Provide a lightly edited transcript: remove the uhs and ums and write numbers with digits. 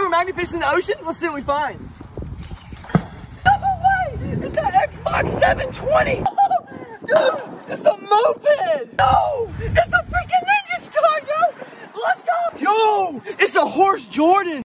we're magnifish in the ocean? Let's see what we find. No way! It's that Xbox 720! Dude, it's a moped! No! It's a freaking Ninja Star, yo! Let's go! Yo! It's a Horse Jordan!